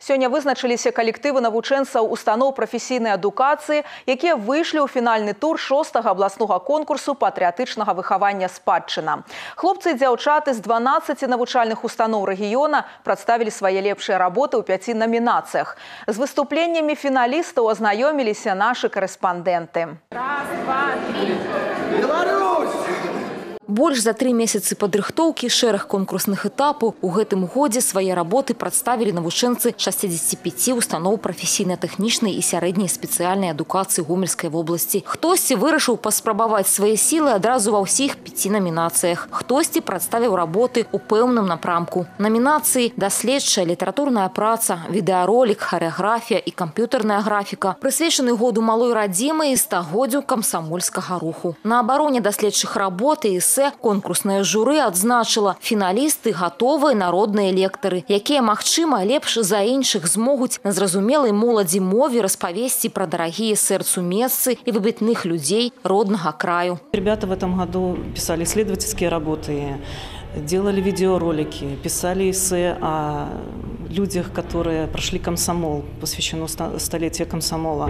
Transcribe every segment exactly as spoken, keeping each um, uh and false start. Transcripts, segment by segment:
Сёння вызначыліся калектывы навучэнцаў устаноў прафесійнай адукацыі, якія выйшлі ў фінальны тур шостага абласнога конкурсу патрыятычнага выхавання спадчына. Хлопцы і дзяўчаты з дванаццаці навучальных устаноў рэгіёна прадставілі свае лепшыя работы ў пяці намінацыях. З выступленнямі фіналістаў азнаёміліся нашы карэспандэнты. Раз, два, три. Беларусь! Больш за тры месяцы падрыхтоўкі, шэраг конкурсных этапаў у гэтым годзе свае работы прадставілі навучэнцы шасцідзесяці пяці устаноў прафесійна-тэхнічнай і сярэдняй спецыяльнай адукацыі Гомельскай вобласці. Хтосьці вырашыў паспрабаваць свае сілы адразу ва ўсіх пяці намінацыях. Хтосьці прадставіў работы ў пэўным напрамку. Намінацыі даследчая літаратурная праца, відэаролік, харэаграфія і камп'ютарная графіка прысвечаны году малой радзімы і стагоддзю камсамольскага руху. На абароне даследчых работ і эсэ конкурсное журы адзначыла, фіналісты гатовыя народныя лектары, якія, магчыма, лепш за іншых змогуць на зразумелай моладзі мове распавесці пра дарагія сэрцу месцы і выбітных людзей роднага краю. Ребята в этом году писали исследовательские работы, делали видеоролики, писали эссе о людях, которые прошли комсомол, посвящено столетию комсомола.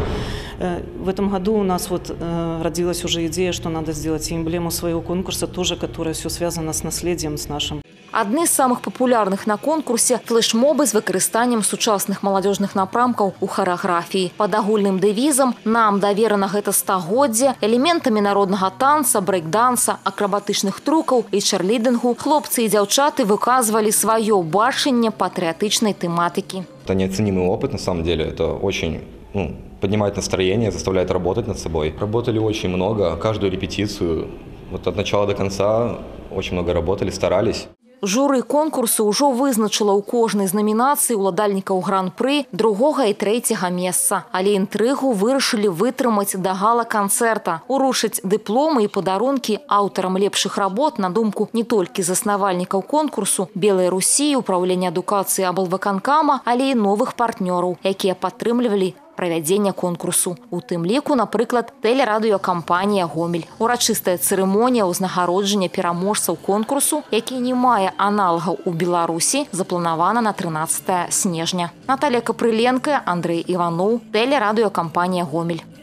В этом году у нас вот родилась уже идея, что надо сделать эмблему своего конкурса, тоже, которая все связана с наследием, с нашим. Адны з самых папулярных на конкурсе флешмобы з выкарыстаннем сучасных маладзёжных напрамкаў у харэаграфіі. Пад агульным дэвізам «Нам даверана гэта стагоддзе» элементамі народнага танца, брэйк-данса, акрабатычных трукаў і чэрлідынгу хлопцы і дзяўчаты выказвалі сваё бачанне патрыятычнай тематики. Это неоценимый опыт, на самом деле. Это очень ну, поднимает настроение, заставляет работать над собой. Работали очень много, каждую репетицию, вот от начала до конца очень много работали, старались. Журы конкурсу ўжо вызначыла ў кожнай з намінацый уладальнікаў гран-пры другога і трэцяга месца. Але інтрыгу вырашылі вытрымаць да гала-канцэрта, урушыць дыпломы і падарункі аўтарам лепшых работ на думку не толькі заснавальнікаў конкурсу Белай Русі, Управлення адукацыі аблвыканкама, але і новых партнёраў, якія падтрымлівалі правядзення конкурсу. У тым ліку, напрыклад, тэлерадыёкампанія «Гомель». Урачыстая цырымонія ўзнагароджання пераможцаў конкурсу, які не мае аналагаў у Беларусі, запланавана на трынаццатае снежня. Наталія Капрыленка, Андрэй Іваноў, тэлерадыёкампанія «Гомель».